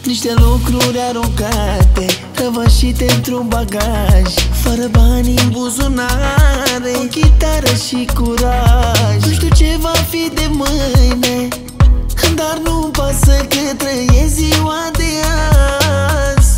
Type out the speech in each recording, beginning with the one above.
niște lucruri aruncate, răvășite într-un bagaj, fără bani în buzunare, o chitară și curaj. Nu știu ce va fi de mâine, dar nu-mi pasă că trăiesc ziua de azi.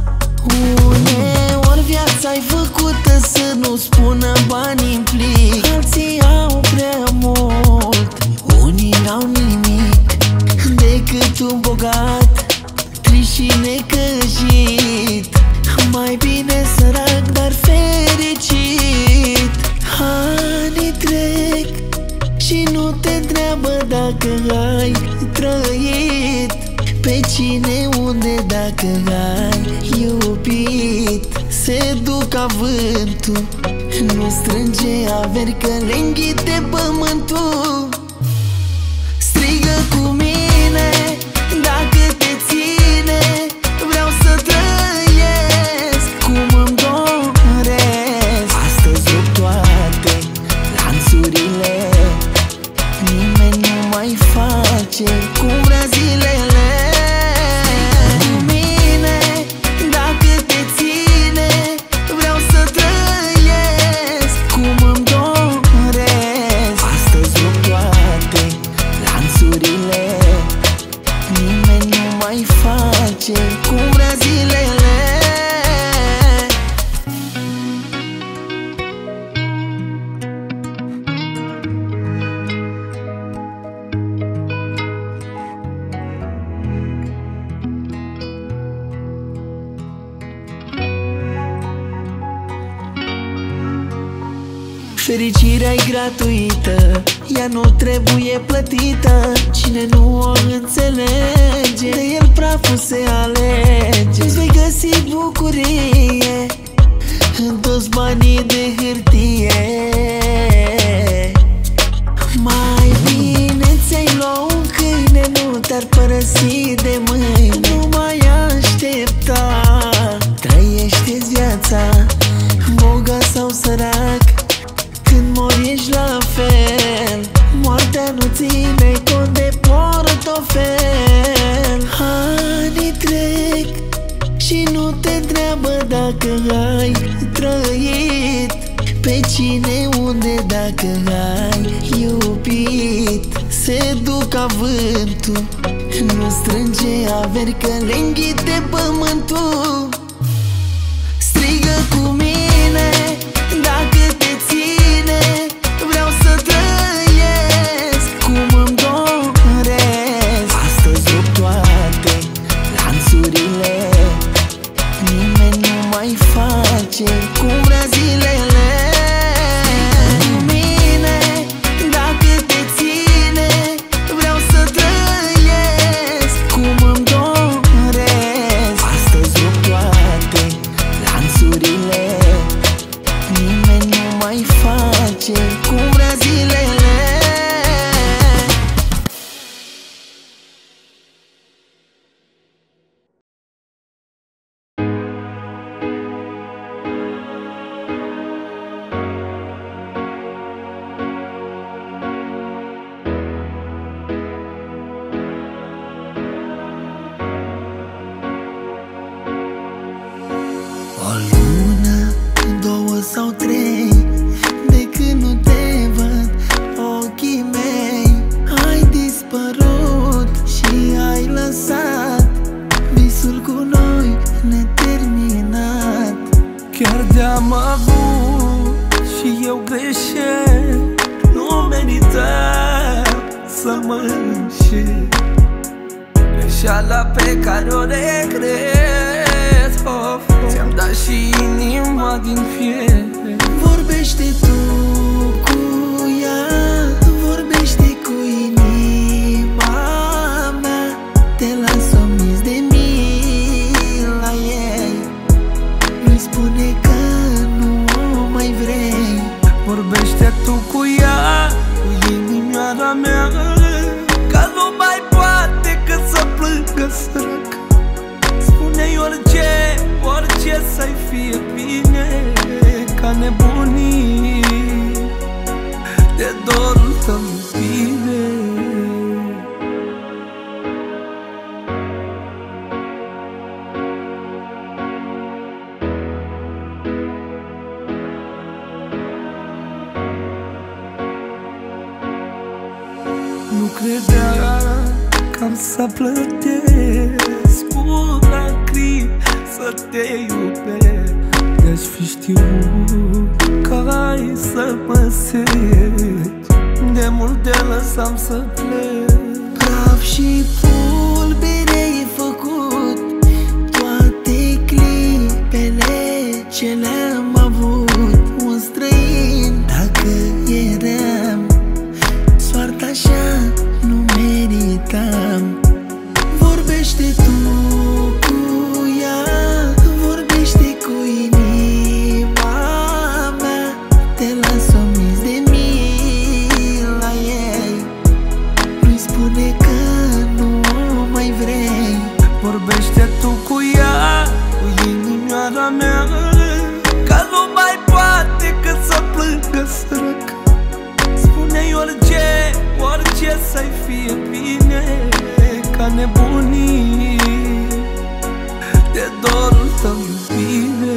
Uneori viața-i făcută să nu spună bani în plic, alții au prea mult, unii n-au nimic decât un bogat, trist și necăjit. Mai bine sărac, dar fericit. Anii trec și nu te întreabă dacă ai trăit, pe cine, unde, dacă ai iubit. Se duc ca vântul, nu strânge averi că le înghite pământul. Strigă cu mine dacă te ține, vreau să trăiesc cum îmi doresc. Astăzi rup toate lanțurile, nimeni nu mai face cum vrea zilele. Cu mine dacă te ține, vreau să trăiesc cum îmi doresc. Astăzi rup toate lanțurile, nimeni nu mai face cum vrea zilele. Fericirea-i gratuită, ea nu trebuie plătită. Cine nu o înțelege, de el praful se alege. Îți vei găsi bucurie în toți banii de hârtie. Mai bine ți-ai lua un câine, nu te-ar părăsi de mâine. Nu mai aștepta, trăiește-ți viața, bogat sau sărac. Când mori ești la fel, moartea nu ține cont de portofel. Anii trec și nu te întreabă dacă ai trăit, pe cine, unde, dacă ai iubit. Se duc ca vântul, nu strânge averi că le înghite pământul. Strigă cu mine dacă te ține, vreau să trăiesc cum îmi doresc. Astăzi rup toate lanțurile, nimeni nu mai face cum vrea zilele. Cu mine dacă te ține, vreau să trăiesc cum îmi doresc. Astăzi rup toate lanțurile, nimeni nu mai face cum vrea zilele. O lună, două sau trei, de când nu te văd, ochii mei, ai dispărut și ai lăsat visul cu noi neterminat. Chiar de-am avut și eu greșesc, nu meritam să mă înșel. Greșeala pe care o regret, ți-am dat și inima din fier. Vorbește tu cu ea, vorbește cu inima mea, te las omis de mila ei. Nu-i spune că nu o mai vrei. Vorbește tu cu ea, cu inimioara mea, că nu mai poate că să plângă sărac. Spune-i orice, orice să-i fie bine, ca nebunii. cam să plătesc cu lacrimi să te iubesc. De-aș fi știut că ai să mă segi, de mult te lăsam să plec. Praf și pulbere ai făcut toate clipele ce le-am avut. Un străin dacă eram, soarta așa nu meritam. Vorbește tu cu ea, vorbește cu inima mea, te las omis de mila ei. Nu-i spune că nu o mai vrei. Vorbește tu cu ea, cu inimioara mea, că nu mai poate că să plângă sărac. Spune-i orice, orice să-i fie bine, ca nebunii de dorul tău, iubire.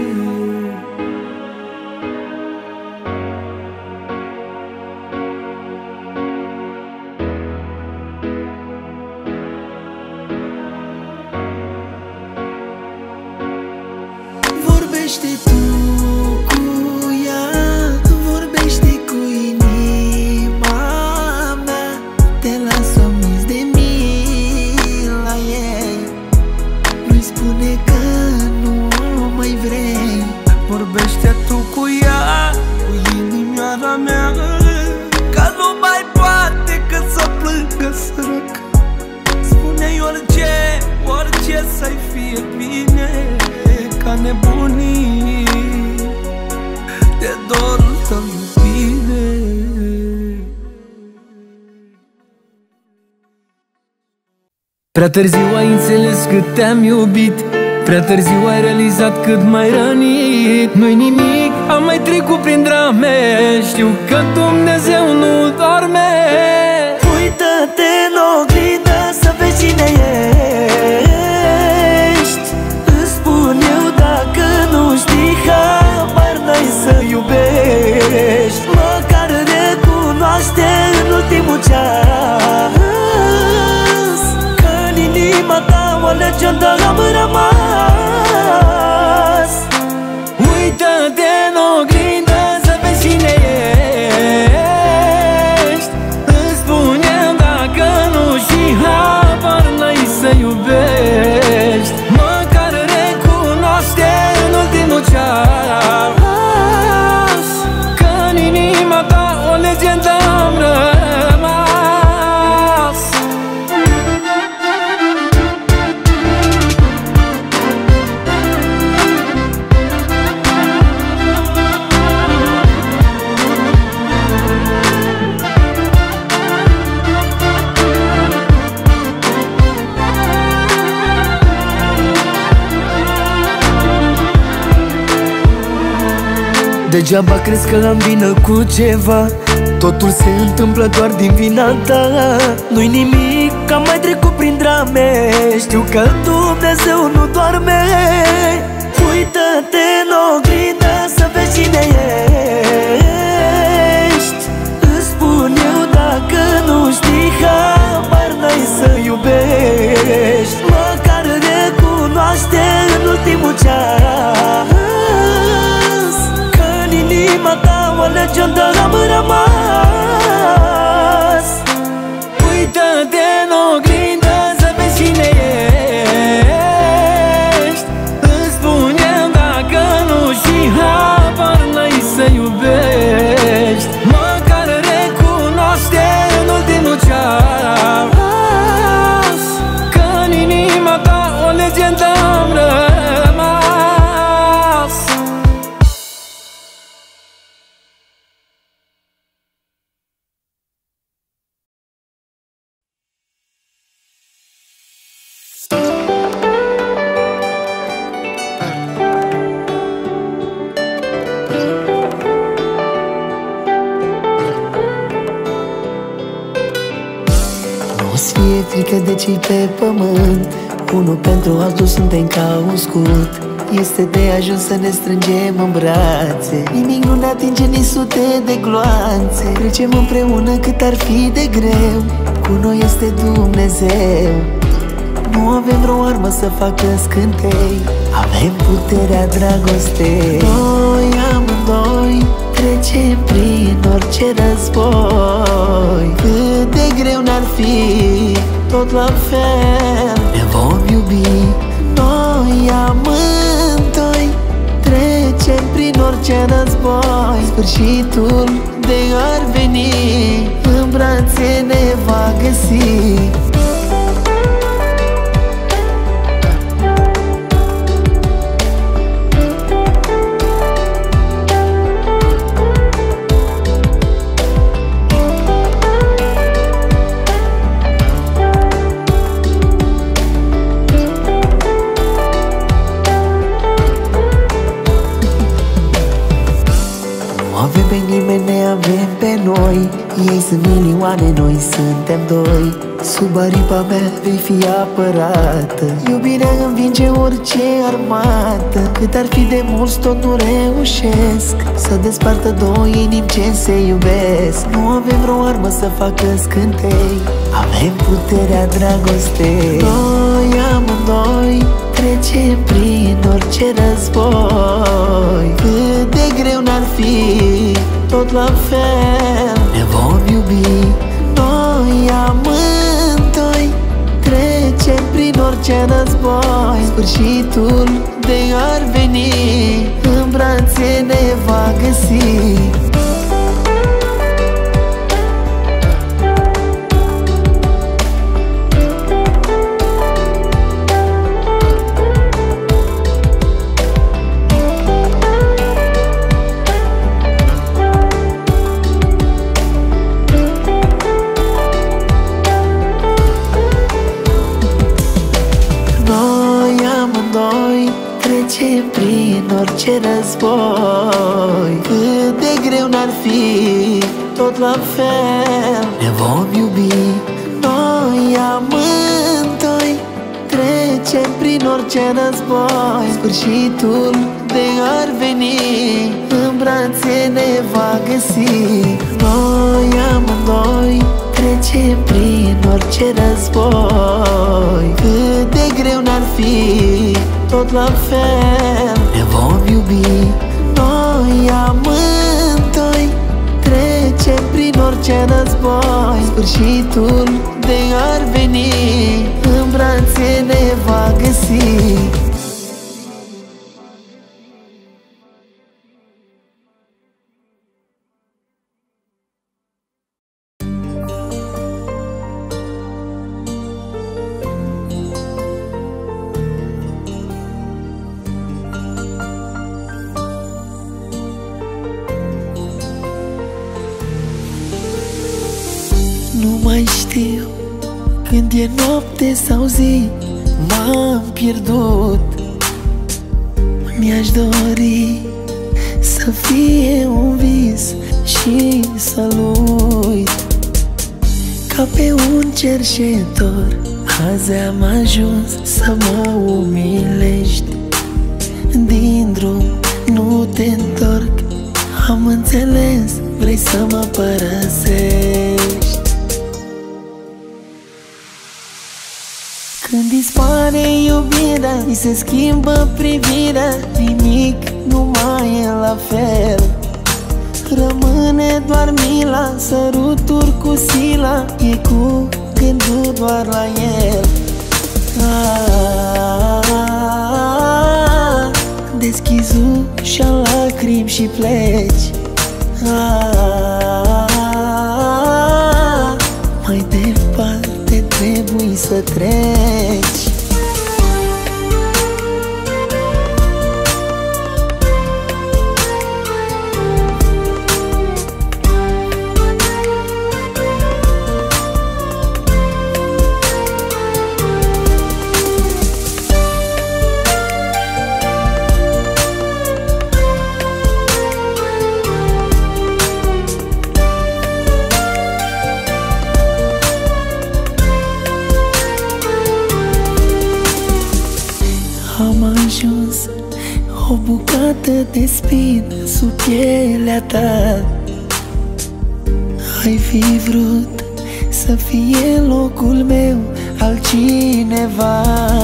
Vorbește tu cu ea, vorbește cu inima mea, te las omis de mila ei. Nu-i spune că nu o mai vrei. Vorbește tu cu ea, cu inimioara mea, că nu mai poate că să plângă sărac. Spune-i orice, orice să-i fie bine, ca nebunii de dorul tău, iubire. Prea târziu ai înțeles cât te-am iubit, prea târziu ai realizat cât m-ai rănit. Nu-i nimic, am mai trecut prin drame, știu că Dumnezeu nu doarme. Uită-te în oglindă să vezi cine ești. Îți spun eu dacă nu știi, habar n-ai să iubești. Măcar recunoaște în ultimul ceas că în inima ta o legendă am rămas. Uită-te în oglindă să vezi cine ești. Îți spun eu dacă nu știi, habar n-ai să iubești. Măcar recunoaște în ultimul ceas că în inima ta o legendă am rămas. Degeaba crezi că am vină cu ceva, totul se întâmplă doar din vina ta. Nu-i nimic, am mai trecut prin drame, știu că Dumnezeu nu doarme. Uită-te în oglindă să vezi cine ești. Îți spun eu dacă nu știi, habar n-ai să iubești. Măcar recunoaște în ultimul ceas că în inima ta o legendă am rămas. Uită-te în oglindă să vezi cine ești. Îți spun eu dacă nu știi, habar n-ai să iubești. Măcar recunoaște în ultimul ceas că în inima ta o legendă am rămas. O-ți fie frică de cei pe pământ, unul pentru altul suntem ca un scut. Este de ajuns să ne strângem în brațe, nimic nu ne atinge nici sute de gloanțe. Trecem împreună cât ar fi de greu, cu noi este Dumnezeu. Nu avem vreo armă să facă scântei, avem puterea dragostei. Noi amândoi trecem prin orice război. Cât de greu n-ar fi, tot la fel ne vom iubi. Noi amândoi trecem prin orice război. Sfârșitul de ar veni, în brațe ne va găsi. Avem pe nimeni, ne avem pe noi. Ei sunt milioane, noi suntem doi. Sub aripa mea vei fi apărată. Iubirea învinge orice armată. Cât ar fi de mulți, tot nu reușesc să despartă două inimi ce se iubesc. Nu avem vreo armă să facă scântei, avem puterea dragostei. Noi amândoi trecem prin orice război. Cât de greu n-ar fi, tot la fel ne vom iubi. Noi amândoi trecem prin orice război. Sfârșitul de ar veni, în brațe ne va găsi. Trecem prin orice război. Cât de greu n-ar fi, tot la fel ne vom iubi. Noi amândoi trecem prin orice război. Sfârșitul de ar veni, în brațe ne va găsi. Noi amândoi trecem prin orice război. Cât de greu n-ar fi, tot la fel ne vom iubi. Noi amândoi trecem prin orice război. Sfârșitul de ar veni, în brațe ne va găsi. Nu mai știu când e noapte sau zi, m-am pierdut. Mi-aș dori să fie un vis și să-l uit. Ca pe un cerșetor, azi am ajuns să mă umilești. Din drum nu te întorc, am înțeles, vrei să mă părăsești. Când dispare iubirea, mi se schimbă privirea, nimic nu mai e la fel. Rămâne doar mila, săruturi cu sila, e cu gândul doar la el. Deschizi ușa lacrimi și pleci. Mai departe trebuie să treci. Am ajuns o bucată de spină sub pielea ta. Ai fi vrut să fie locul meu altcineva.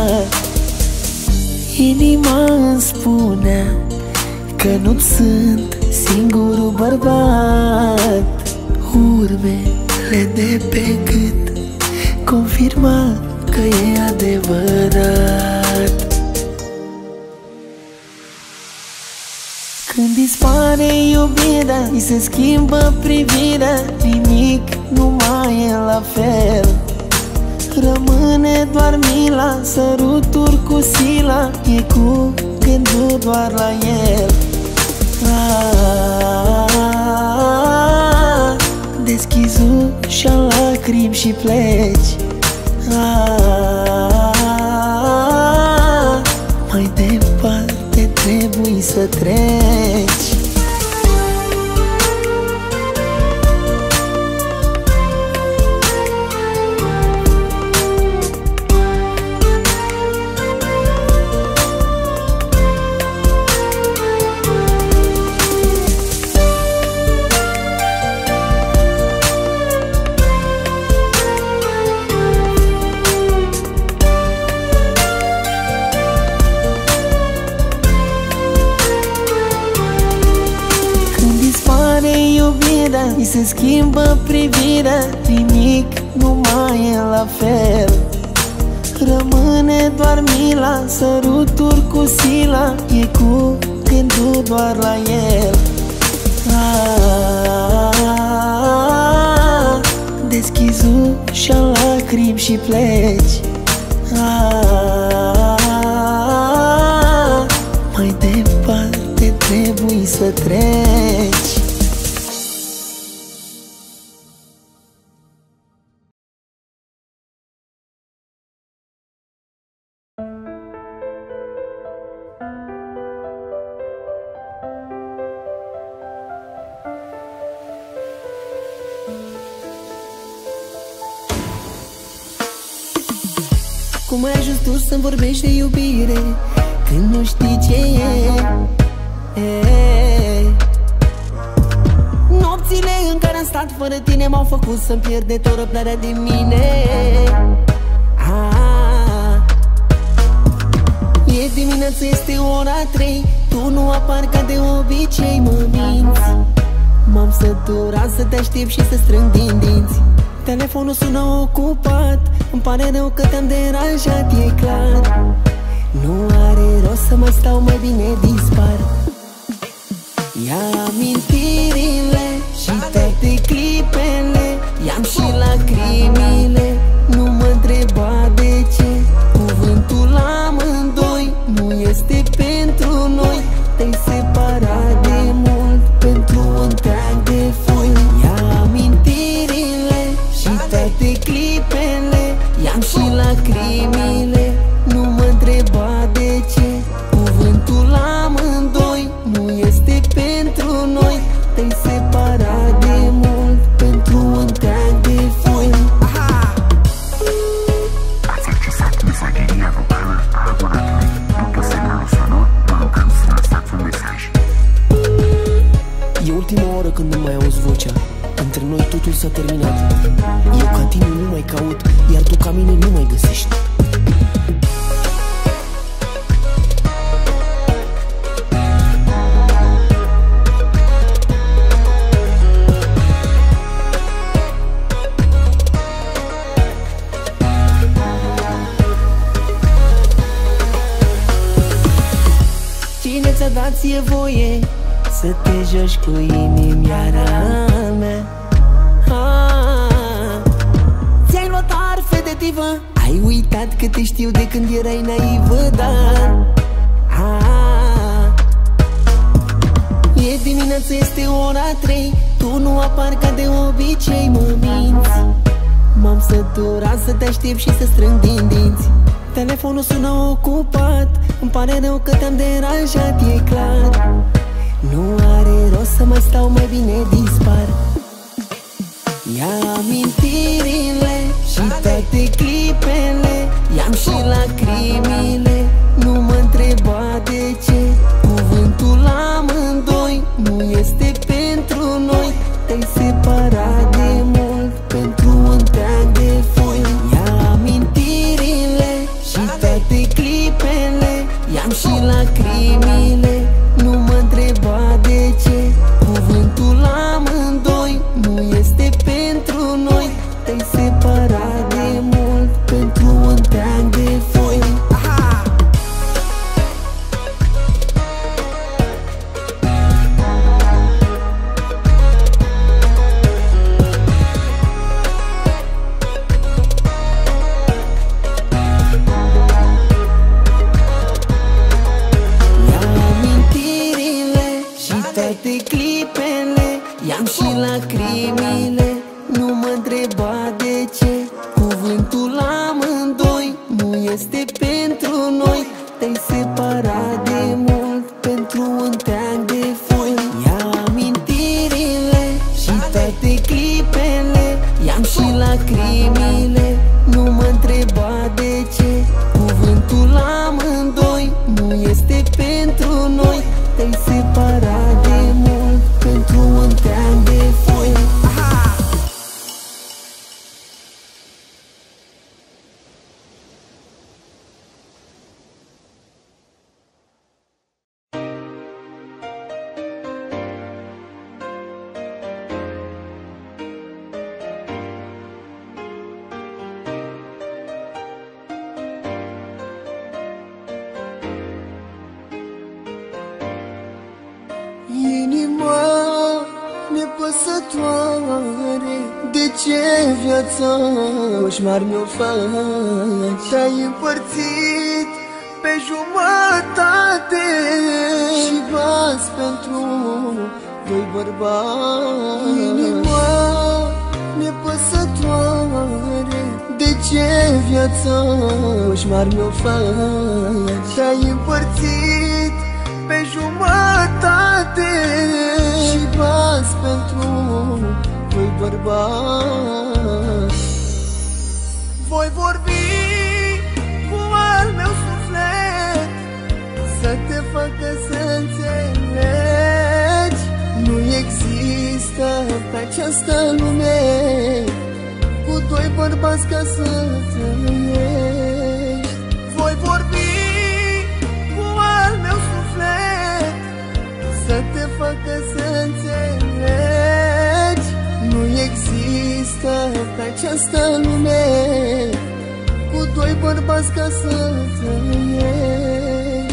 Inima îmi spunea că nu sunt singurul bărbat. Urmele de pe gât confirma că e adevărat. Când dispare iubirea, îi se schimbă privirea, nimic nu mai e la fel. Rămâne doar mila, săruturi cu sila, e cu gândul doar la el. Deschizi ușa în lacrimi și pleci. Mai departe trebuie să treci. Îi se schimbă privirea, nimic nu mai e la fel. Rămâne doar mila, săruturi cu sila, e cu gândul doar la el. Deschizi ușa în lacrimi și pleci. Mai departe trebuie să treci. Cum ai ajuns tu să-mi vorbești de iubire când nu știi ce e? Nopțile în care am stat fără tine m-au făcut să-mi pierd de tot răbdarea de mine. E dimineață, este ora 3, tu nu apari ca de obicei, mă minți. M-am săturat să te aștept și să strâng din dinți. Telefonul sună ocupat, îmi pare rău că te-am deranjat, e clar. Nu are rost să mai stau, mai bine dispar. Ia amintirile și toate clipele, i-am și lacrimile. Nu mă întreba de ce cuvântul amândoi nu este pentru noi. Te-ai separat de mult pentru un teanc de foi. Ia amintirile și toate clipele, i-am și lacrimile. Nu mă întreba de ce cuvântul amândoi nu este pentru noi. Te-ai separat de mult pentru un teanc de foi. Ați accesat mesageria vocală a abonatului. După semnalul sonor, vă rugăm să lăsați un mesaj. E ultima oră când nu mai auzi vocea. Între noi totul s-a terminat. Eu ca tine nu mai caut, iar tu ca mine nu mai găsești. Cine ți-a dat ție voie să te joci cu inimioara mea? Ți-ai luat arfe de divă, ai uitat că te știu de când erai naivă, dar e dimineață, este ora 3, tu nu apari ca de obicei, mă minți. M-am săturat să te aștept și să strâng din dinți. Telefonul sună ocupat, îmi pare rău că te-am deranjat, e clar. Nu are rost să mai stau, mai bine dispar. Ia amintirile și toate clipele, i-am și lacrimile. Nu mă întreba de ce cuvântul amândoi nu este pentru noi. Te-ai separat de mult pentru un teanc I-am și lacrimile, nu mă întreba de ce. Cuvântul amândoi nu este pentru noi. Te-ai separat de mult pentru un teanc de foi. Ia amintirile și toate clipele, i-am și lacrimile, nu mă întreba de ce. Cuvântul amândoi nu este pentru noi. Te-ai separat de mult pentru un teanc de foi. Inima nepăsătoare, de ce viața coșmar mi-o faci? Te-ai împărțit pe jumătate și bați pentru doi bărbați. Inima nepăsătoare, de ce viața coșmar mi-o faci? Te-ai împărțit pe jumătate și bați pentru doi bărbați. Voi vorbi cu al meu suflet să te facă să înțelegi. Nu există pe această lume cu doi bărbați ca să trăiești. Voi vorbi să te facă să înțelegi. Nu există pe această lume cu doi bărbați ca să trăiești.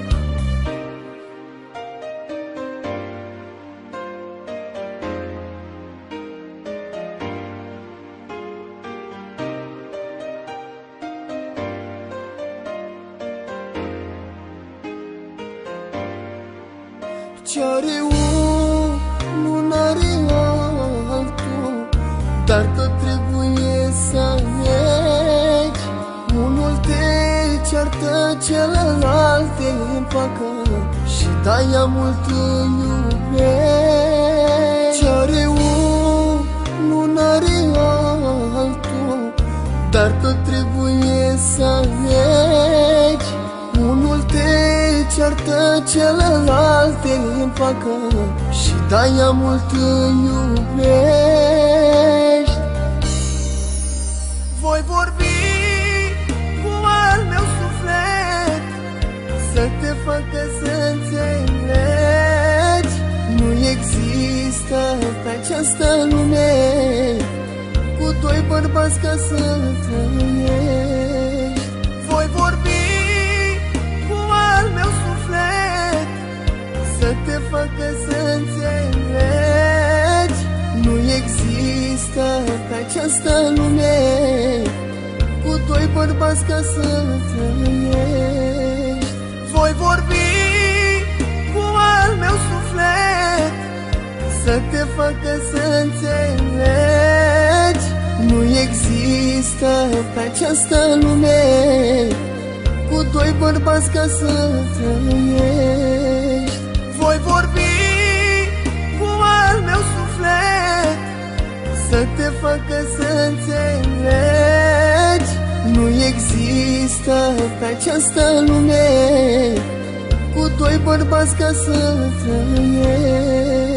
Ce-are unul n-are altul, dar tot trebuie să alegi. Unul te ceartă, celălalt te împacă și de-aia mult îi iubești. Ce-are unul n-are altul, dar tot trebuie să alegi. Unul te ceartă, celălalt te împacă și de-aia mult îi iubești. Voi vorbi cu al meu suflet să te facă să înțelegi. Nu există pe această lume cu doi bărbați ca să trăiești. Voi vorbi al meu suflet să te facă să înțelegi. Nu există pe această lume cu doi bărbați ca să trăiești. Voi vorbi cu al meu suflet să te facă să înțelegi. Nu există pe această lume cu doi bărbați ca să trăiești. Voi vorbi cu al meu suflet să te facă să înțelegi. Nu există pe această lume cu doi bărbați ca să trăiești.